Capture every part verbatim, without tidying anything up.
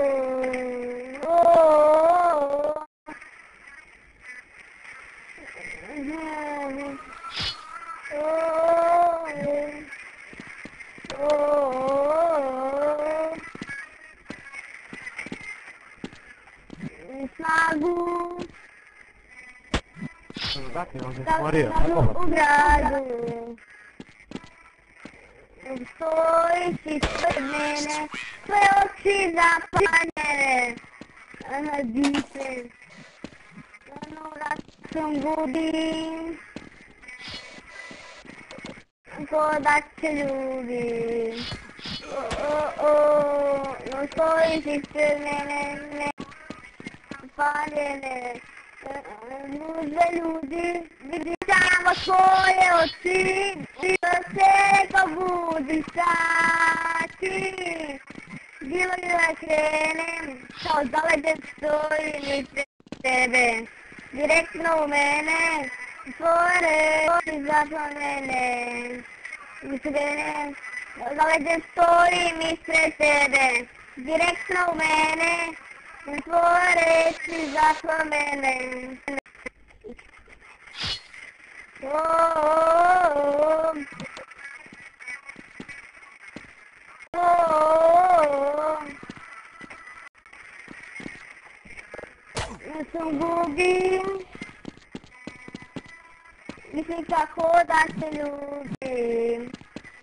Snagu Scusate, non si da può morire. u gradu Stoi si mene Tvoje oči zapanjene Dice Onura sam gubim Ko da te ljubim O, o, no stojiš ispred mene Paljene Ljude ljudi Vidi samo svoje oči I da se pobudi sati Bilo je da krenem Kao zaleđen stojim ispred tebe Direktno u mene Tvoje oči zapromene Krenem Zaleđen stojim ispred tebe Direktno u mene Tvoje reči zapromene Oh, oh, oh, ja sam gubim Mislim kako da se ljubim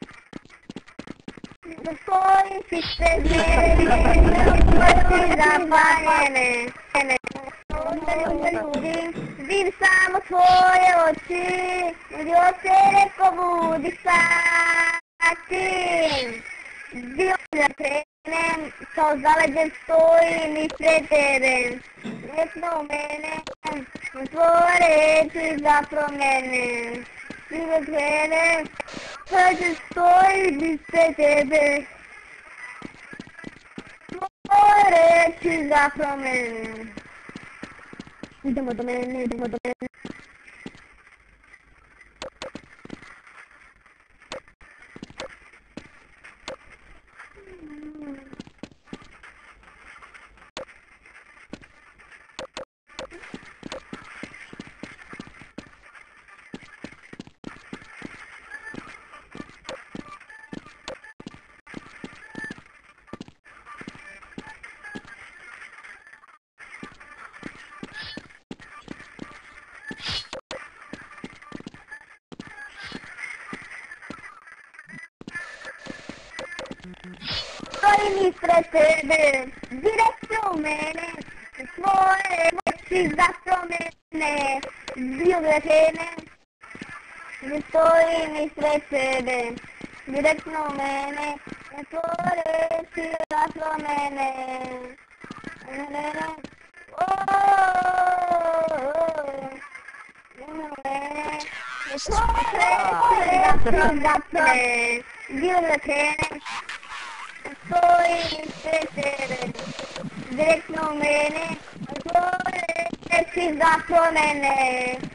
Da stojiš ispred mene Oči zapaljene Da ljubim Vidim samo tvoje oči Vidio se neko budi sati Bilo da krenem Kao zaleđen stojim ispred tebe Direktno u mene Tvoje reči zapromene Bilo da krenem Zaleđen stojim ispred tebe Tvoje reči zapromene Idemo do mene, idemo do mene Stojim ispred tebe, direktno u mene, tvoje oči zapromene, bilo da krenem, stojim ispred tebe, direktno u mene, tvoje oči zapromene, bilo da krenem, Stojim ispred tebe, direktno u mene, tvoje reči zapromene.